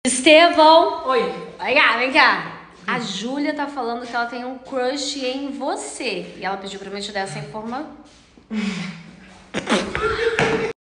Estevão! Oi. Vem cá, vem cá. A Júlia tá falando que ela tem um crush em você. E ela pediu pra mim te dar essa informação.